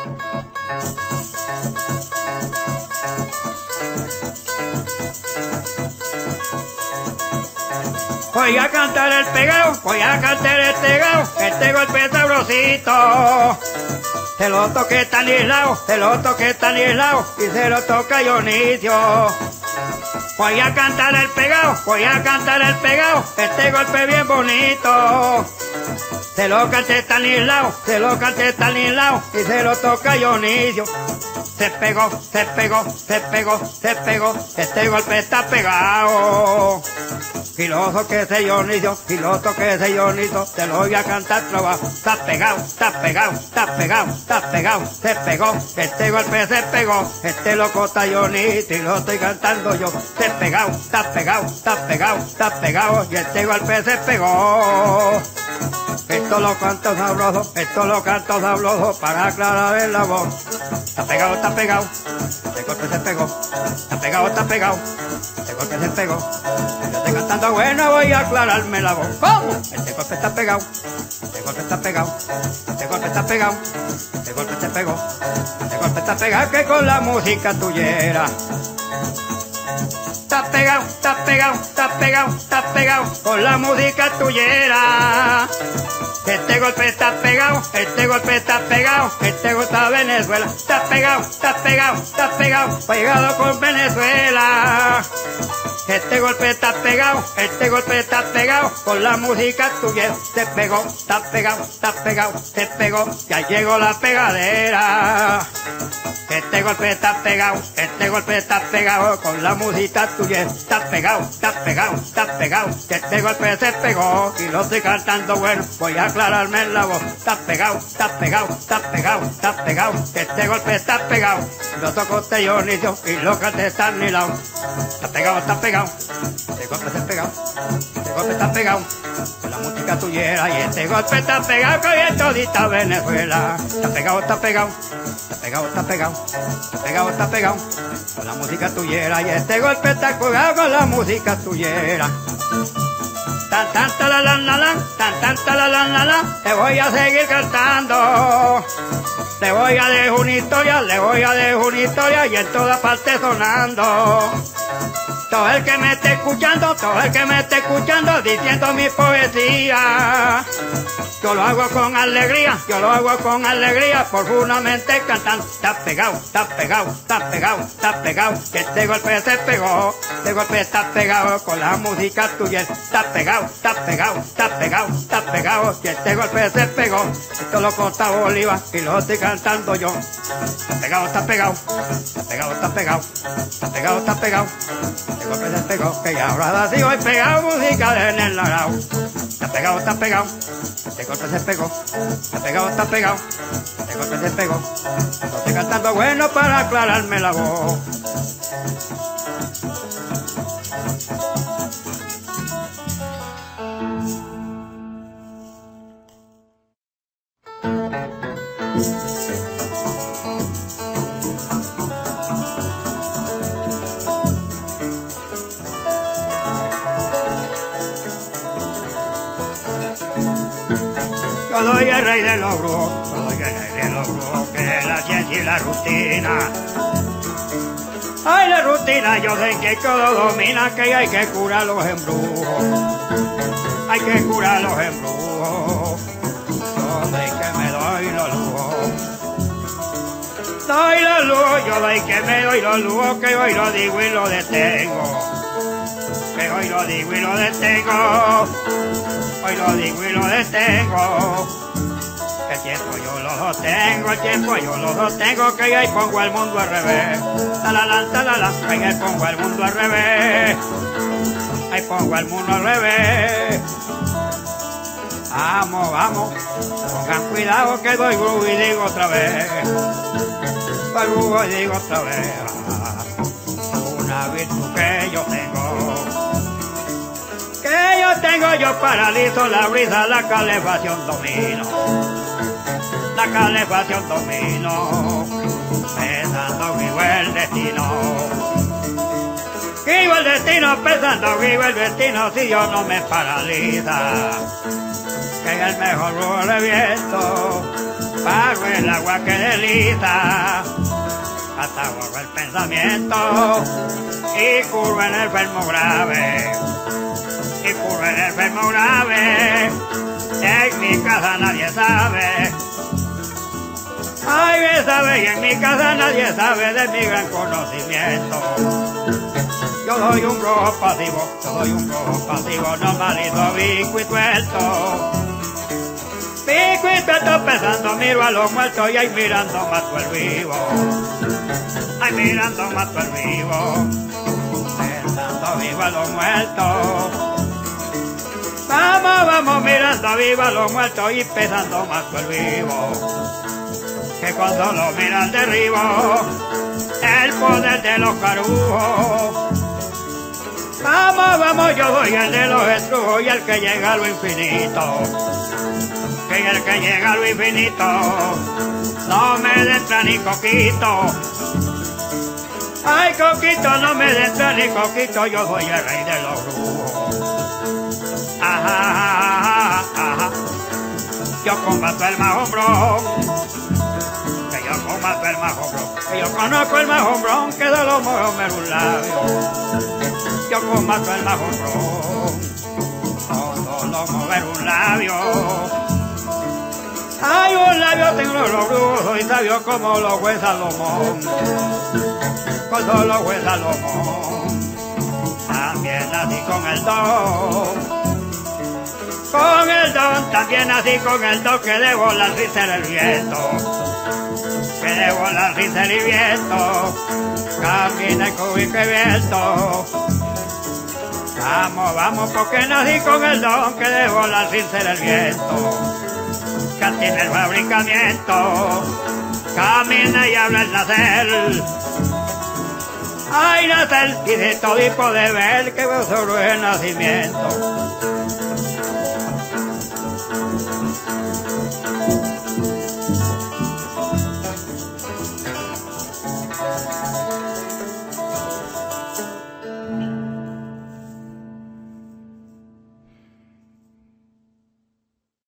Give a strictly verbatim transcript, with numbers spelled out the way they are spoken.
Voy a cantar el pegado, voy a cantar el pegado, este golpe sabrosito. Se lo toqué tan aislado, se lo toqué tan aislado y se lo toca Dionisio. Voy a cantar el pegado, voy a cantar el pegado, este golpe bien bonito. Se lo canté tan aislado, se lo canté tan aislado y se lo toca Dionisio. Se pegó, se pegó, se pegó, se pegó, este golpe está pegado. Filoso que ese Dionisio, filoso que ese Dionisio, te lo voy a cantar trabajo. Está pegado, está pegado, está pegado, está pegado, se pegó, este golpe se pegó, este loco está Dionisio y lo estoy cantando yo. Se pegado, está pegado, está pegado, está pegado y este golpe se pegó. Esto lo canto sabroso, esto lo canto sabroso para aclarar en la voz. Está pegado, está pegado, este golpe se pegó, está pegado, está pegado, este golpe se pegó. Yo estoy cantando bueno, voy a aclararme la voz. ¿Cómo? Este golpe está pegado, este golpe está pegado, este golpe está pegado, este golpe se pegó, este golpe está pegado que con la música tuyera. Está pegado, está pegado, está pegado, está pegado con la música tuyera. Este golpe está pegado, este golpe está pegado, este golpe a Venezuela. Está pegado, está pegado, está pegado, pegado con Venezuela. Este golpe está pegado, este golpe está pegado con la música tuya. Se pegó, está pegado, está pegado, se pegó, ya llegó la pegadera. Este golpe está pegado, este golpe está pegado con la música tuya. Está pegado, está pegado, está pegado, este golpe se pegó y lo estoy cantando bueno, voy a aclararme en la voz. Está pegado, está pegado, está pegado, está pegado, este golpe está pegado. Lo toco este Dionisio y lo canté está anilado. Está pegado, está pegado, este golpe está pegado, este golpe está pegado con la música tuyera y este golpe está pegado con todita Venezuela. Está pegado, está pegado, está pegado, está pegado, está pegado, está pegado con la música tuyera y este golpe está pegado con la música tuyera. Tan tan ta la la la la, tan tan ta la la la la, te voy a seguir cantando. Le voy a dejar una historia, le voy a dejar una historia y en toda parte sonando. Todo el que me esté escuchando, todo el que me esté escuchando diciendo mi poesía. Yo lo hago con alegría, yo lo hago con alegría, profundamente cantando. Está pegado, está pegado, está pegado, está pegado, que este golpe se pegó, este golpe está pegado con la música tuya. Está pegado, está pegado, está pegado, está pegado, que este golpe se pegó. Esto lo corta Bolívar y lo estoy cantando yo. Está pegado, está pegado, está pegado, está pegado, está pegado, está pegado. Este golpe se pegó, que ya ahora sí voy pegado música de el Narao. Está pegado, está pegado, este golpe se pegó, está pegado, está pegado, este golpe se pegó. Lo estoy cantando bueno para aclararme la voz. Yo soy el rey de los brujos, yo soy el rey de los brujos, que es la ciencia y la rutina. Ay, la rutina, yo sé que todo domina, que hay que curar los embrujos. Hay que curar los embrujos. Yo sé que me doy los lujos. Doy los lujos, yo doy que me doy los lujos, que hoy lo digo y lo detengo. Que hoy lo digo y lo detengo. Hoy lo digo y lo detengo. El tiempo yo lo sostengo, el tiempo yo lo sostengo, que ahí pongo el mundo al revés. Talalán, talalán, que ahí pongo el mundo al revés. Ahí pongo el mundo al revés. Vamos, vamos, pongan cuidado que doy grupo y digo otra vez. Doy grupo y digo otra vez. Una virtud que yo tengo. Que yo tengo, yo paralizo la brisa, la calefacción domino. La calefacción domino. Pensando vivo el destino. Vivo el destino, pensando vivo el destino, si yo no me paraliza. Que es el mejor rubro de viento. Pago el agua que desliza hasta abajo el pensamiento y curo en el enfermo grave, y curo en el enfermo grave. En mi casa nadie sabe, ay, me sabe, y en mi casa nadie sabe de mi gran conocimiento. Yo soy un brujo pasivo, yo soy un brujo pasivo, no malito, vico y tuerto. Vico y tuerto pensando, miro a los muertos y ahí mirando mato el vivo. Ay, mirando mato el vivo, pensando vivo a los muertos. Vamos, vamos mirando vivo a los muertos y pensando mato el vivo. Que cuando lo miran derribo el poder de los carujos. Vamos, vamos, yo soy el de los estrujos y el que llega a lo infinito. Que el que llega a lo infinito no me entra ni coquito. Ay, coquito, no me entra ni coquito, yo soy el rey de los brujos. Ajá, ajá, ajá. Yo combato el majombrón, que yo combato el majombrón, que yo conozco el majombrón, que de los mojos me un labio. Yo combato el majombrón, todos los mover un labio. Ay, un labio tengo los brujos, soy sabio como los juez Salomón, como los juez Salomón. También nací con el don, con el don, también nací con el don que de volar sin ser el viento, que de volar sin ser el viento, camina y cubico y viento. Vamos, vamos, porque nací con el don que de volar sin ser el viento, que tiene el fabricamiento, camina y habla el nacer. Ay, nacer, y de todo y poder ver que veo sobre el nacimiento.